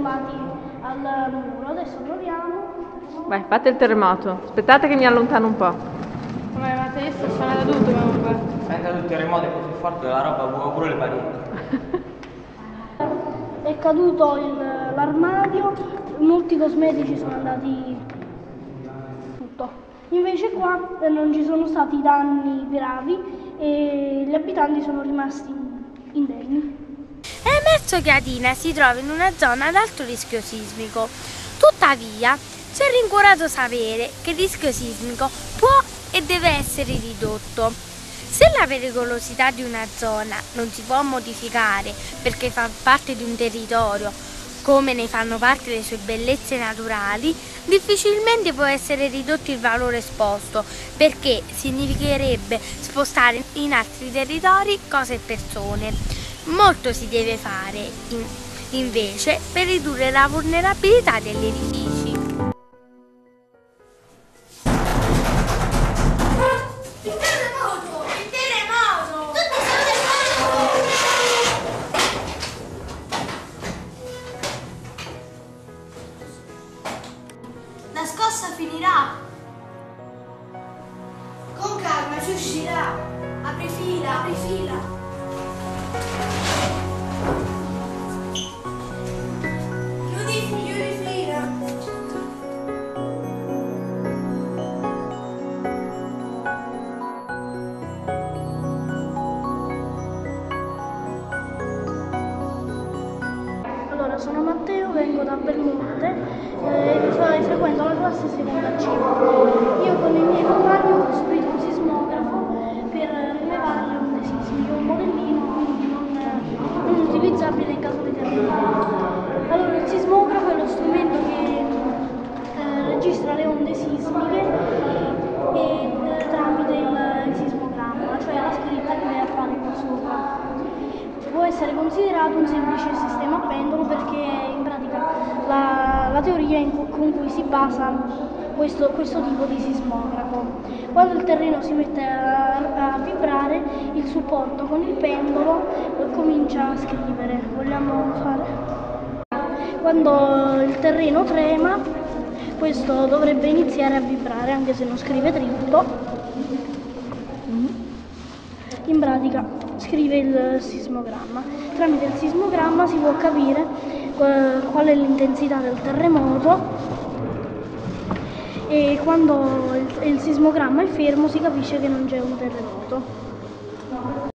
incollati al muro. Adesso proviamo. Vai, fate il terremoto. Aspettate che mi allontano un po'. Vabbè, ma te sta suonando tutto comunque. Senta tutto il terremoto è così forte che la roba buca pure le pareti. È caduto l'armadio, molti cosmetici sono andati tutto. Invece qua non ci sono stati danni gravi e gli abitanti sono rimasti indenni. È emerso che Adina si trova in una zona ad alto rischio sismico. Tuttavia, ci è rincuorato sapere che il rischio sismico può e deve essere ridotto. Se la pericolosità di una zona non si può modificare perché fa parte di un territorio, come ne fanno parte le sue bellezze naturali, difficilmente può essere ridotto il valore esposto, perché significherebbe spostare in altri territori cose e persone. Molto si deve fare, invece, per ridurre la vulnerabilità degli edifici. La scossa finirà. Con calma ci uscirà. Apri fila, apri fila. Chiudi fila. Allora, sono Matteo, vengo da Belmonte e frequento la classe seconda C. Io con i miei compagni ho costruito un sismografo per rilevare le onde sismiche, un modellino quindi non utilizzabile in caso di terremoto. Allora, il sismografo è lo strumento che registra le onde sismiche tramite il sismogramma, cioè la scritta che appare qua sopra. Può essere considerato un semplice sistema a pendolo perché in pratica la teoria con cui si basa questo tipo di sismografo. Quando il terreno si mette a vibrare, il supporto con il pendolo comincia a scrivere. Vogliamo fare? Quando il terreno trema, questo dovrebbe iniziare a vibrare, anche se non scrive dritto. In pratica scrive il sismogramma. Tramite il sismogramma si può capire qual è l'intensità del terremoto e quando il sismogramma è fermo si capisce che non c'è un terremoto.